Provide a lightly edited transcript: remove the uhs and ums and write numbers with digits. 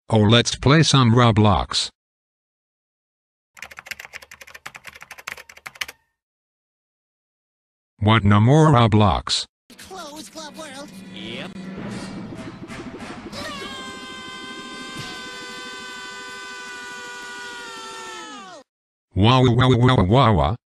Oh, let's play some Roblox. What, no more Roblox? Close Club World. Yep. Wow wow wow wow wow.